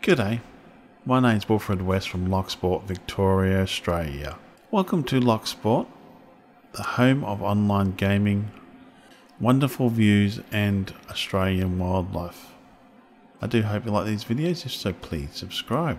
G'day, my name's Wilfred West from Locksport, Victoria, Australia. Welcome to Locksport, the home of online gaming, wonderful views and Australian wildlife. I do hope you like these videos, if so please subscribe.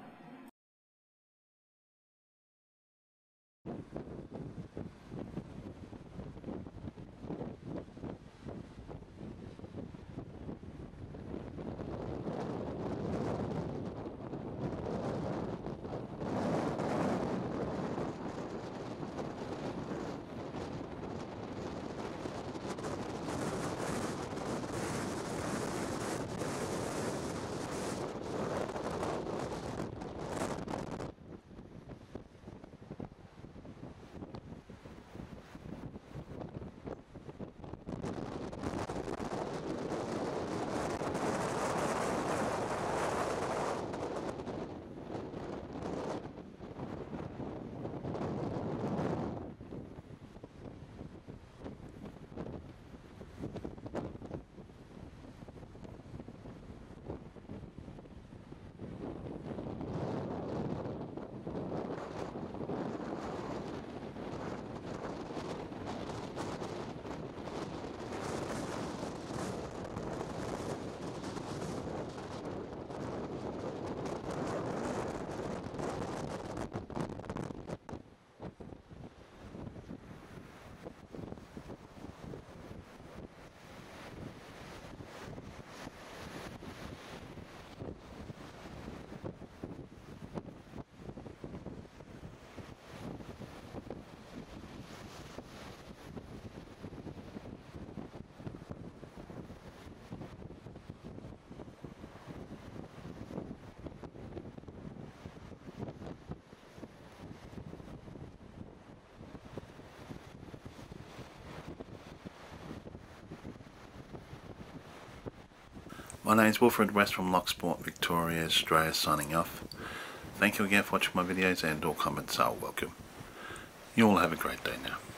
My name is Wilfred West from Locksport, Victoria, Australia, signing off. Thank you again for watching my videos, and all comments are welcome. You all have a great day now.